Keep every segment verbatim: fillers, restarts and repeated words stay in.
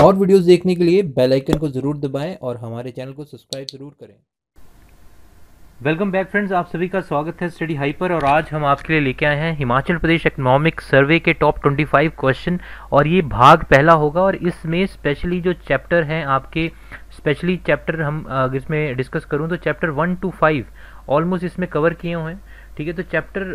और वीडियोस देखने के लिए बेल आइकन को ज़रूर दबाएं और हमारे चैनल को सब्सक्राइब ज़रूर करें। वेलकम बैक फ्रेंड्स, आप सभी का स्वागत है स्टडी हाई पर। और आज हम आपके लिए लेके आए हैं हिमाचल प्रदेश इकोनॉमिक सर्वे के टॉप पच्चीस क्वेश्चन, और ये भाग पहला होगा। और इसमें स्पेशली जो चैप्टर हैं आपके, स्पेशली चैप्टर हम अगर इसमें डिस्कस करूं तो chapter one two five almost इसमें कवर किए हुए हैं। ठीक है, तो चैप्टर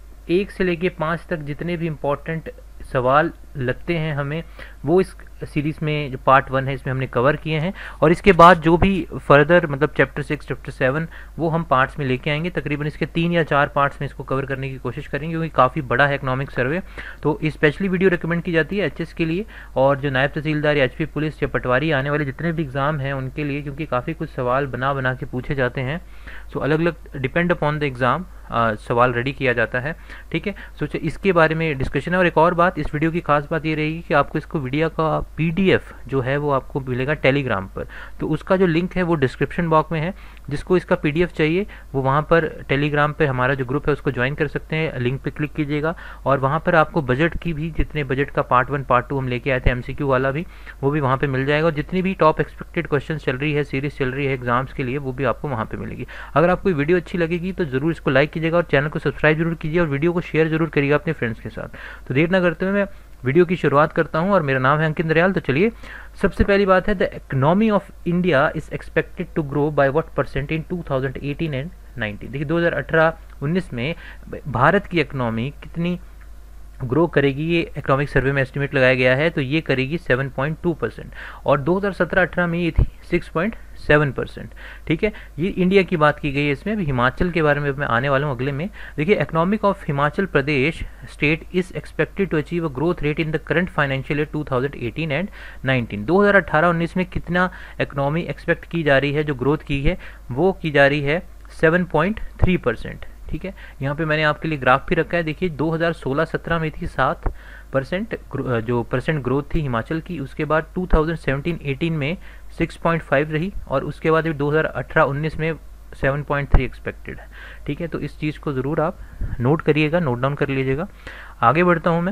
एक से लेके पाँच तक जितने भी इम्पोर्टेंट सवाल लगते हैं हमें, वो इस सीरीज़ में जो पार्ट वन है इसमें हमने कवर किए हैं। और इसके बाद जो भी फर्दर मतलब चैप्टर सिक्स चैप्टर सेवन वो हम पार्ट्स में लेके आएंगे। तकरीबन इसके तीन या चार पार्ट्स में इसको कवर करने की कोशिश करेंगे, क्योंकि काफ़ी बड़ा है इकोनॉमिक सर्वे। तो स्पेशली वीडियो रिकमेंड की जाती है एचएस के लिए, और जो नायब तहसीलदार या एचपी पुलिस या पटवारी आने वाले जितने भी एग्ज़ाम हैं उनके लिए, क्योंकि काफ़ी कुछ सवाल बना बना के पूछे जाते हैं। सो अलग अलग डिपेंड अपॉन द एग्ज़ाम सवाल रेडी किया जाता है। ठीक है, सोचिए इसके बारे में डिस्कशन है। और एक और बात, इस वीडियो की खास बात ये रहेगी कि आपको इसको वीडियो का पीडीएफ जो है वो आपको मिलेगा टेलीग्राम पर। तो उसका जो लिंक है वो डिस्क्रिप्शन बॉक्स में है। जिसको इसका पीडीएफ चाहिए वो वहाँ पर टेलीग्राम पे हमारा जो ग्रुप है उसको ज्वाइन कर सकते हैं। लिंक पे क्लिक कीजिएगा और वहाँ पर आपको बजट की भी, जितने बजट का पार्ट वन पार्ट टू हम लेके आए थे एमसीक्यू वाला भी, वो भी वहाँ पे मिल जाएगा। और जितनी भी टॉप एक्सपेक्टेड क्वेश्चन चल रही है, सीरीज चल रही है एग्जाम्स के लिए, वो भी आपको वहाँ पे मिलेगी। अगर आपको वीडियो अच्छी लगेगी तो जरूर इसको लाइक कीजिएगा और चैनल को सब्सक्राइब जरूर कीजिए, और वीडियो को शेयर जरूर करिएगा अपने फ्रेंड्स के साथ। तो देर ना करते हुए मैं वीडियो की शुरुआत करता हूं, और मेरा नाम है अंकित दरियाल। तो चलिए, सबसे पहली बात है, the economy of India is expected to grow by what percent in two thousand eighteen and nineteen. देखिए दो हज़ार अठारह उन्नीस में भारत की इकोनॉमी कितनी ग्रो करेगी, ये इकोनॉमिक सर्वे में एस्टिमेट लगाया गया है। तो ये करेगी सेवन पॉइंट टू परसेंट, और दो हज़ार सत्रह अठारह में ये थी सिक्स पॉइंट सेवन परसेंट। ठीक है, ये इंडिया की बात की गई है इसमें। अभी हिमाचल के बारे में मैं आने वाला हूँ अगले में। देखिए, economic of Himachal Pradesh state is expected to achieve a growth rate in the current financial year two thousand eighteen and nineteen. दो हज़ार अठारह उन्नीस में कितना इकोनॉमी एक्सपेक्ट की जा रही है, जो ग्रोथ की है वो की जा रही है सेवन पॉइंट थ्री परसेंट। ठीक है, यहाँ पे मैंने आपके लिए ग्राफ भी रखा है। देखिए दो हज़ार सोलह सत्रह में थी सात परसेंट जो परसेंट ग्रोथ थी हिमाचल की। उसके बाद टू थाउजेंड सेवेंटीन एटीन में सिक्स पॉइंट फाइव रही, और उसके बाद दो हज़ार अठारह उन्नीस में सेवन पॉइंट थ्री एक्सपेक्टेड है। ठीक है, तो इस चीज़ को ज़रूर आप नोट करिएगा, नोट डाउन कर लीजिएगा। आगे बढ़ता हूँ मैं।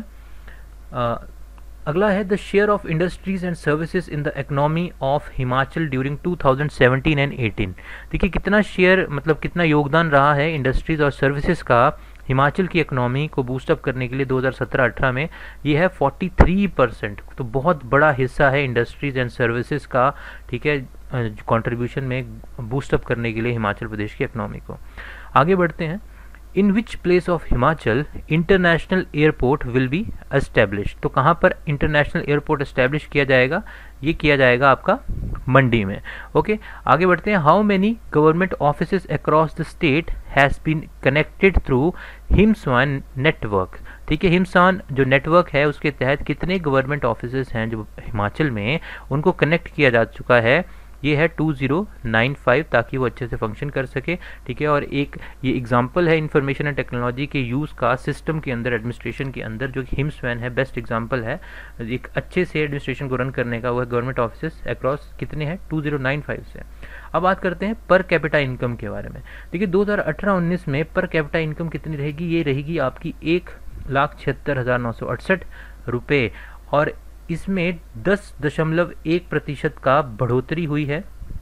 आ, अगला है the share of industries and services in the economy of Himachal during two thousand seventeen and eighteen. देखिए कितना शेयर, मतलब कितना योगदान रहा है इंडस्ट्रीज और सर्विसेज का हिमाचल की इकोनॉमी को बूस्टअप करने के लिए दो हज़ार सत्रह अठारह में। ये है तैंतालीस परसेंट, तो बहुत बड़ा हिस्सा है इंडस्ट्रीज एंड सर्विसेज का। ठीक है, कंट्रीब्यूशन में बूस्टअप करने के लिए हिमाचल प्रदेश की इकोनॉमी को। आगे बढ़ते हैं। In which place of Himachal international airport will be establish. तो कहाँ पर इंटरनेशनल एयरपोर्ट एस्टेब्लिश किया जाएगा, ये किया जाएगा आपका मंडी में। ओके, आगे बढ़ते हैं। How many government offices across the state has been connected through हिमस्वान नेटवर्क। ठीक है, हिमस्वान जो नेटवर्क है उसके तहत कितने गवर्नमेंट ऑफिसेज हैं जो हिमाचल में, उनको कनेक्ट किया जा चुका है। ये है टू ज़ीरो नाइन फाइव, ताकि वो अच्छे से फंक्शन कर सके। ठीक है, और एक ये एग्जांपल है इंफॉर्मेशन एंड टेक्नोलॉजी के यूज़ का सिस्टम के अंदर, एडमिनिस्ट्रेशन के अंदर, जो हिमस्वैन है बेस्ट एग्जांपल है एक अच्छे से एडमिनिस्ट्रेशन को रन करने का। वो है गवर्नमेंट ऑफिस अक्रॉस कितने हैं, टू ज़ीरो नाइन फाइव से। अब बात करते हैं पर कैपिटा इनकम के बारे में। देखिए दो हज़ार अठारह उन्नीस में पर कैपिटा इनकम कितनी रहेगी, ये रहेगी आपकी एक लाख छिहत्तर हज़ार नौ सौ अड़सठ रुपये, और इसमें दस दशमलव एक प्रतिशत का बढ़ोतरी हुई है।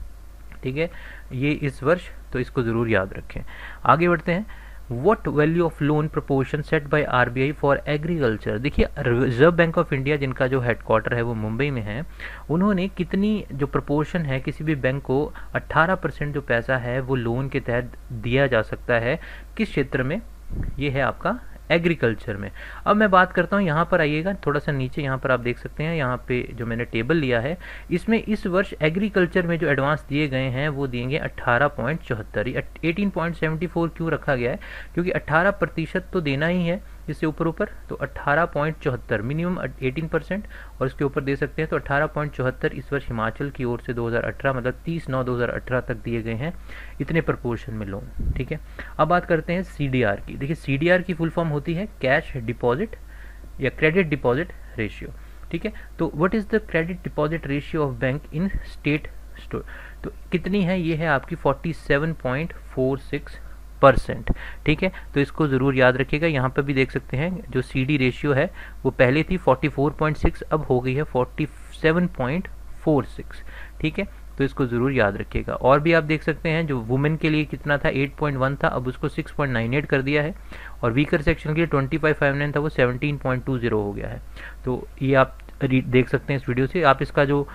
ठीक है, ये इस वर्ष, तो इसको ज़रूर याद रखें। आगे बढ़ते हैं। What value of loan proportion set by RBI for agriculture. देखिए रिजर्व बैंक ऑफ इंडिया, जिनका जो हेडक्वार्टर है वो मुंबई में है, उन्होंने कितनी जो प्रपोर्शन है किसी भी बैंक को अट्ठारह परसेंट जो पैसा है वो लोन के तहत दिया जा सकता है, किस क्षेत्र में, ये है आपका एग्रीकल्चर में। अब मैं बात करता हूँ, यहाँ पर आइएगा थोड़ा सा नीचे, यहाँ पर आप देख सकते हैं, यहाँ पे जो मैंने टेबल लिया है इसमें इस वर्ष एग्रीकल्चर में जो एडवांस दिए गए हैं वो दिएंगे अट्ठारह पॉइंट चौहत्तर। एटीन पॉइंट सेवेंटी फोर क्यों रखा गया है, क्योंकि अट्ठारह प्रतिशत तो देना ही है इससे ऊपर ऊपर, तो अट्ठारह पॉइंट चौहत्तर मिनिमम एटीन परसेंट, और इसके ऊपर दे सकते हैं। तो अट्ठारह पॉइंट चौहत्तर इस वर्ष हिमाचल की ओर से दो हज़ार अठारह मतलब तीस नौ दो हज़ार अठारह तक दिए गए हैं, इतने प्रपोर्शन में लोन। ठीक है, अब बात करते हैं सीडीआर की। देखिए सीडीआर की फुल फॉर्म होती है कैश डिपॉजिट या क्रेडिट डिपॉजिट रेशियो। ठीक है, तो what is the credit deposit ratio of bank in state store, तो कितनी है, ये है आपकी forty seven point four six percent. ठीक है, तो इसको ज़रूर याद रखिएगा। यहाँ पर भी देख सकते हैं जो सी डी रेशियो है वो पहले थी फोर्टी फोर पॉइंट सिक्स, अब हो गई है forty seven point four six. ठीक है, तो इसको ज़रूर याद रखिएगा। और भी आप देख सकते हैं जो वुमेन के लिए कितना था एट पॉइंट वन था, अब उसको सिक्स पॉइंट नाइन एट कर दिया है। और वीकर सेक्शन के लिए ट्वेंटी फाइव फाइव नाइन था, वो सेवनटीन पॉइंट टू ज़ीरो हो गया है। तो ये आप देख सकते हैं इस वीडियो से। आप इसका जो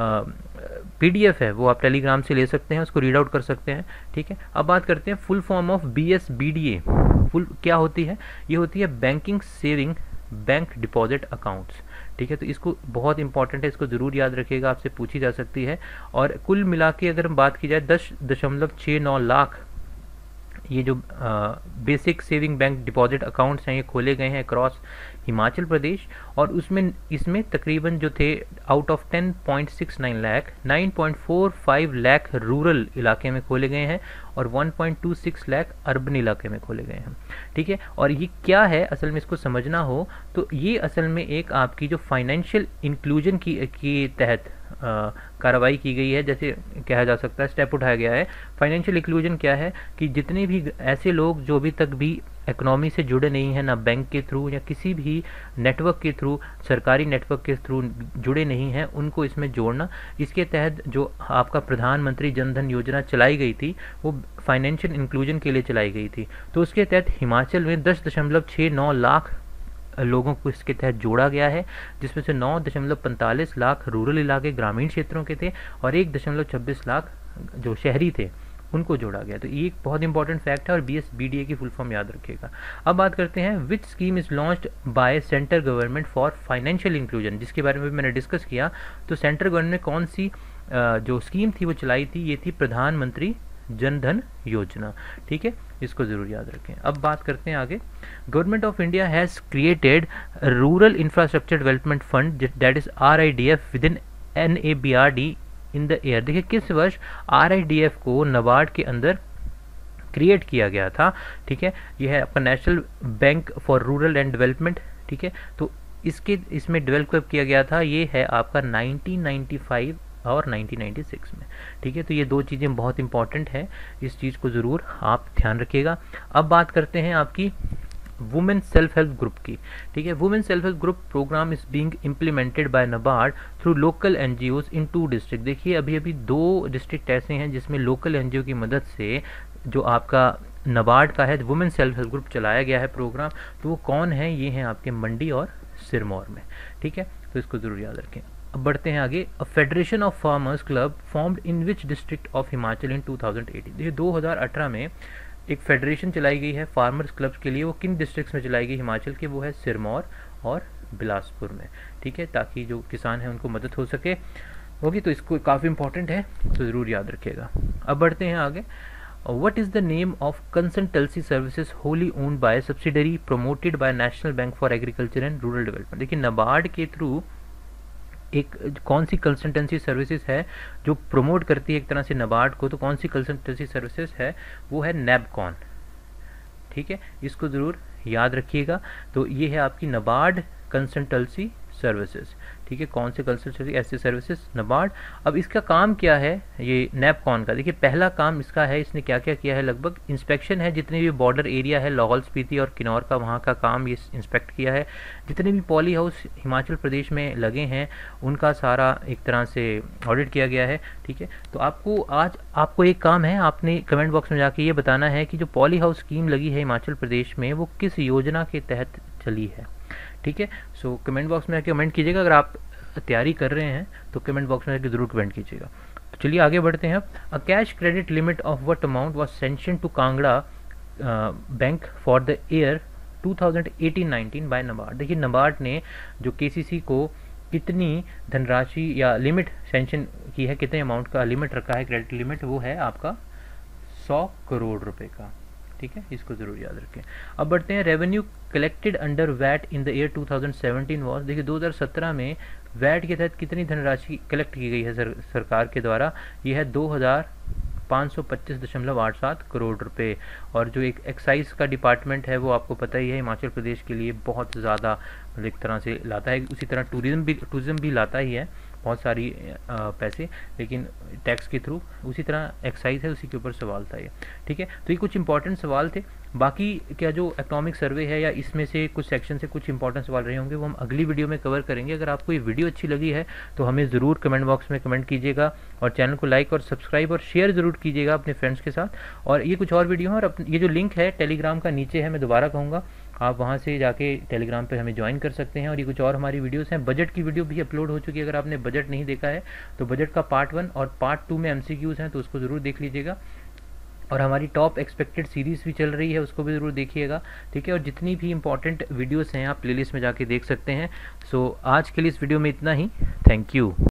पीडीएफ है वो आप टेलीग्राम से ले सकते हैं, उसको रीड आउट कर सकते हैं। ठीक है, अब बात करते हैं full form of B S B D A. Full क्या होती है? ये होती है banking saving bank deposit accounts. ठीक है, तो इसको बहुत इंपॉर्टेंट है, इसको ज़रूर याद रखिएगा, आपसे पूछी जा सकती है। और कुल मिला के अगर हम बात की जाए दस दशमलव छः नौ लाख ये जो basic saving bank deposit accounts हैं ये खोले गए हैं अक्रॉस हिमाचल प्रदेश। और उसमें इसमें तकरीबन जो थे out of ten point six nine lakh nine point four five lakh rural इलाके में खोले गए हैं और one point two six lakh urban इलाके में खोले गए हैं। ठीक है, और ये क्या है असल में इसको समझना हो तो ये असल में एक आपकी जो फाइनेंशियल इंक्लूजन की के तहत कार्रवाई की गई है, जैसे कहा जा सकता है स्टेप उठाया गया है। फाइनेंशियल इंक्लूजन क्या है कि जितने भी ऐसे लोग जो अभी तक भी इकोनॉमी से जुड़े नहीं हैं, ना बैंक के थ्रू या किसी भी नेटवर्क के थ्रू, सरकारी नेटवर्क के थ्रू जुड़े नहीं हैं, उनको इसमें जोड़ना। इसके तहत जो आपका प्रधानमंत्री जनधन योजना चलाई गई थी वो फाइनेंशियल इंक्लूजन के लिए चलाई गई थी। तो उसके तहत हिमाचल में दस दशमलव छः नौ लाख लोगों को इसके तहत जोड़ा गया है, जिसमें से नौ दशमलव पैंतालीस लाख रूरल इलाके ग्रामीण क्षेत्रों के थे और एक दशमलव छब्बीस लाख जो शहरी थे उनको जोड़ा गया। तो ये एक बहुत इंपॉर्टेंट फैक्ट है और B S B D A की फुल फॉर्म याद रखिएगा। अब बात करते हैं which scheme is launched by central government for financial inclusion, जिसके बारे में भी मैंने डिस्कस किया। तो सेंट्रल गवर्नमेंट ने कौन सी जो स्कीम थी वो चलाई थी, ये थी प्रधानमंत्री जनधन योजना। ठीक है, इसको जरूर याद रखें। अब बात करते हैं आगे। Government of India has created rural infrastructure development fund that is R I D F within N A B R D in the year. देखिए किस वर्ष आर आई डी एफ को नबार्ड के अंदर क्रिएट किया गया था। ठीक है, यह है आपका national bank for rural and development. ठीक है, तो इसके इसमें डेवलप किया गया था, ये है आपका नाइनटीन नाइंटी फाइव और नाइनटीन नाइंटी सिक्स में। ठीक है, तो ये दो चीज़ें बहुत इंपॉर्टेंट हैं, इस चीज़ को ज़रूर आप ध्यान रखिएगा। अब बात करते हैं आपकी वुमेन सेल्फ हेल्प ग्रुप की। ठीक है, women self help group programme is being implemented by NABARD through local NGOs in two district. देखिए अभी अभी दो डिस्ट्रिक्ट ऐसे हैं जिसमें लोकल एनजीओ की मदद से जो आपका नबार्ड का है वुमेन सेल्फ हेल्प ग्रुप चलाया गया है प्रोग्राम। तो वो कौन है? ये हैं आपके मंडी और सिरमौर में। ठीक है, तो इसको ज़रूर याद रखें। अब बढ़ते हैं आगे। A federation of farmers club formed in which district of Himachal in two thousand eighteen. देखिए दो हज़ार अठारह में एक फेडरेशन चलाई गई है फार्मर्स क्लब्स के लिए। वो किन डिस्ट्रिक्ट्स में चलाई गई हिमाचल के? वो है सिरमौर और बिलासपुर में। ठीक है, ताकि जो किसान हैं उनको मदद हो सके होगी। तो इसको काफ़ी इंपॉर्टेंट है, तो ज़रूर याद रखिएगा। अब बढ़ते हैं आगे। What is the name of consultancy services wholly owned by subsidiary promoted by National Bank for Agriculture and Rural Development? देखिए नबार्ड के थ्रू एक कौन सी कंसल्टेंसी सर्विसेज है जो प्रमोट करती है एक तरह से नबार्ड को, तो कौन सी कंसल्टेंसी सर्विसेज है? वो है नैबकॉन। ठीक है, इसको ज़रूर याद रखिएगा। तो ये है आपकी नबार्ड कंसल्टेंसी सर्विसेज। ठीक है, कौन से कंसल्टेंसी ऐसे सर्विसेज? नबार्ड। अब इसका काम क्या है ये नैबकॉन का? देखिए पहला काम इसका है, इसने क्या क्या किया है, लगभग इंस्पेक्शन है जितने भी बॉर्डर एरिया है लाहौल स्पीति और किन्नौर का, वहाँ का काम ये इंस्पेक्ट किया है। जितने भी पॉली हाउस हिमाचल प्रदेश में लगे हैं उनका सारा एक तरह से ऑडिट किया गया है। ठीक है, तो आपको आज आपको एक काम है, आपने कमेंट बॉक्स में जाके ये बताना है कि जो पॉली हाउस स्कीम लगी है हिमाचल प्रदेश में वो किस योजना के तहत चली है। ठीक है, सो कमेंट बॉक्स में आके कमेंट कीजिएगा। अगर आप तैयारी कर रहे हैं तो कमेंट बॉक्स में आके जरूर कमेंट कीजिएगा। तो चलिए आगे बढ़ते हैं। A cash credit limit of what amount was sanctioned to Kangra bank for the year two thousand eighteen nineteen by NABARD. देखिए नबार्ड ने जो केसीसी को कितनी धनराशि या लिमिट सैंक्शन की है, कितने अमाउंट का लिमिट रखा है क्रेडिट लिमिट, वो है आपका सौ करोड़ रुपए का। ठीक है, इसको जरूर याद रखें। अब बढ़ते हैं। Revenue collected under VAT in the year two thousand seventeen was. देखिए दो हज़ार सत्रह में वैट के तहत कितनी धनराशि कलेक्ट की गई है सर, सरकार के द्वारा? ये है दो हज़ार पाँच सौ पच्चीस दशमलव आठ सात करोड़ रुपए। और जो एक एक्साइज का डिपार्टमेंट है वो आपको पता ही है हिमाचल प्रदेश के लिए बहुत ज़्यादा एक तरह से लाता है। उसी तरह टूरिज्म भी टूरिज्म भी लाता ही है। बहुत सारी आ, पैसे, लेकिन टैक्स के थ्रू। उसी तरह एक्साइज है, उसी के ऊपर सवाल था ये, ठीक है। तो ये कुछ इंपॉर्टेंट सवाल थे। बाकी क्या जो इकोनॉमिक सर्वे है या इसमें से कुछ सेक्शन से कुछ इंपॉर्टेंट सवाल रहे होंगे वो हम अगली वीडियो में कवर करेंगे। अगर आपको ये वीडियो अच्छी लगी है तो हमें ज़रूर कमेंट बॉक्स में कमेंट कीजिएगा, और चैनल को लाइक और सब्सक्राइब और शेयर ज़रूर कीजिएगा अपने फ्रेंड्स के साथ। और ये कुछ और वीडियो हैं, और ये जो लिंक है टेलीग्राम का नीचे है, मैं दोबारा कहूँगा आप वहाँ से जाके टेलीग्राम पे हमें ज्वाइन कर सकते हैं। और ये कुछ और हमारी वीडियोस हैं, बजट की वीडियो भी अपलोड हो चुकी है। अगर आपने बजट नहीं देखा है तो बजट का पार्ट वन और पार्ट टू में एमसीक्यूज़ हैं, तो उसको ज़रूर देख लीजिएगा। और हमारी टॉप एक्सपेक्टेड सीरीज़ भी चल रही है, उसको भी ज़रूर देखिएगा, ठीक है। और जितनी भी इंपॉर्टेंट वीडियोस हैं आप प्लेलिस्ट में जाके देख सकते हैं। सो आज के लिए इस वीडियो में इतना ही। Thank you.